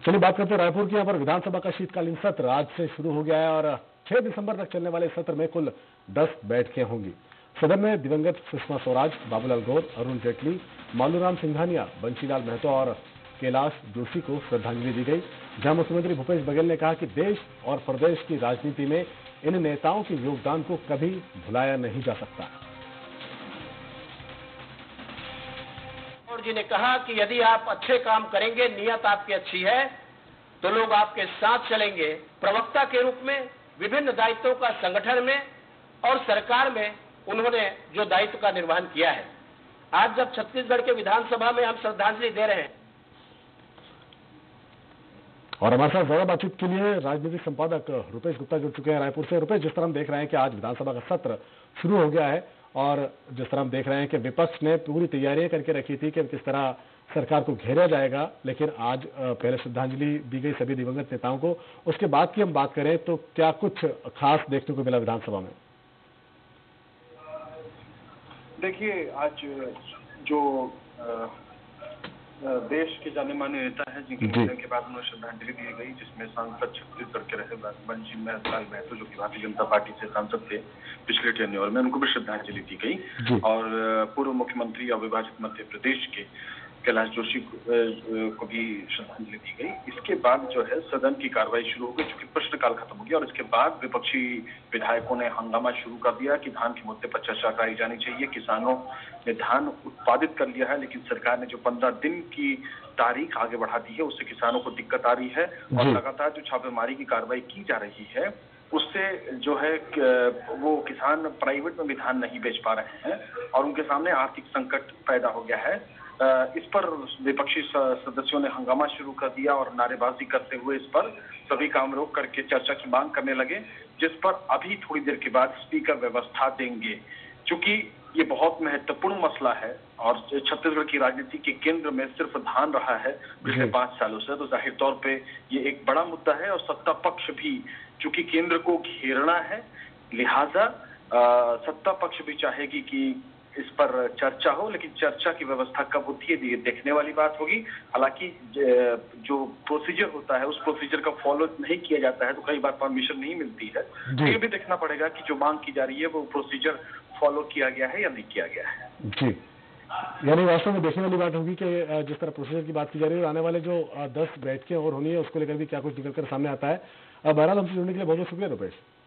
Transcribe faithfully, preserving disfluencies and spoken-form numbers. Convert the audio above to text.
चलिए बात करते हैं रायपुर की। यहाँ पर विधानसभा का शीतकालीन सत्र आज से शुरू हो गया है और छह दिसंबर तक चलने वाले सत्र में कुल दस बैठकें होंगी। सदन में दिवंगत सुषमा स्वराज, बाबूलाल गौर, अरुण जेटली, मालूराम सिंघानिया, बंशीलाल महतो और कैलाश जोशी को श्रद्धांजलि दी गई। जहां मुख्यमंत्री भूपेश बघेल ने कहा कि देश और प्रदेश की राजनीति में इन नेताओं के योगदान को कभी भुलाया नहीं जा सकता। जी ने कहा कि यदि आप अच्छे काम करेंगे, नियत आपकी अच्छी है, तो लोग आपके साथ चलेंगे। प्रवक्ता के रूप में विभिन्न दायित्वों का संगठन में और सरकार में उन्होंने जो दायित्व का निर्वहन किया है, आज जब छत्तीसगढ़ के विधानसभा में हम श्रद्धांजलि दे रहे हैं। और हमारे साथ ज्यादा बातचीत के लिए राजनीतिक संपादक रुपेश गुप्ता जुड़ चुके हैं रायपुर से। रुपेश, जिस तरह हम देख रहे हैं कि आज विधानसभा का सत्र शुरू हो गया है और जिस तरह हम देख रहे हैं कि विपक्ष ने पूरी तैयारियां करके रखी थी कि किस तरह सरकार को घेरा जाएगा, लेकिन आज पहले श्रद्धांजलि दी गई सभी दिवंगत नेताओं को। उसके बाद की हम बात करें तो क्या कुछ खास देखने को मिला विधानसभा में? देखिए, आज जो देश के जाने माने नेता है जिनके निधन के बाद उन्हें श्रद्धांजलि दी गई, जिसमें सांसद छत्तीसगढ़ के रहे बंशीलाल महतो, जो कि भारतीय जनता पार्टी से सांसद थे पिछले टेन्योर में, उनको भी श्रद्धांजलि दी गई। और पूर्व मुख्यमंत्री अविभाजित मध्य प्रदेश के कैलाश जोशी को भी श्रद्धांजलि दी गई। इसके बाद जो है सदन की कार्रवाई शुरू हो गई, चूंकि प्रश्नकाल खत्म हो गया और इसके बाद विपक्षी विधायकों ने हंगामा शुरू कर दिया कि धान के मुद्दे पर चर्चा कराई जानी चाहिए। किसानों ने धान उत्पादित कर लिया है, लेकिन सरकार ने जो पंद्रह दिन की तारीख आगे बढ़ा दी है, उससे किसानों को दिक्कत आ रही है। और लगातार जो छापेमारी की कार्रवाई की जा रही है, उससे जो है वो किसान प्राइवेट में भी धान नहीं बेच पा रहे हैं और उनके सामने आर्थिक संकट पैदा हो गया है। इस पर विपक्षी सदस्यों ने हंगामा शुरू कर दिया और नारेबाजी करते हुए इस पर सभी काम रोक करके चर्चा की मांग करने लगे, जिस पर अभी थोड़ी देर के बाद स्पीकर व्यवस्था देंगे। चूंकि ये बहुत महत्वपूर्ण मसला है और छत्तीसगढ़ की राजनीति के केंद्र में सिर्फ धान रहा है पिछले पांच सालों से, तो जाहिर तौर पे ये एक बड़ा मुद्दा है। और सत्ता पक्ष भी चूंकि केंद्र को घेरना है, लिहाजा सत्ता पक्ष भी चाहेगी कि इस पर चर्चा हो, लेकिन चर्चा की व्यवस्था कब होती है ये देखने वाली बात होगी। हालांकि जो प्रोसीजर होता है उस प्रोसीजर का फॉलो नहीं किया जाता है तो कई बार परमिशन नहीं मिलती है। ये भी देखना पड़ेगा कि जो मांग की जा रही है वो प्रोसीजर फॉलो किया गया है या नहीं किया गया है। जी, यानी वास्तव में देखने वाली बात होगी कि जिस तरह प्रोसीजर की बात की जा रही है, आने वाले जो दस बैठकें और होनी है उसको लेकर भी क्या कुछ निकलकर सामने आता है। बहरहाल हमसे जुड़ने के लिए बहुत बहुत शुक्रिया रुपेश।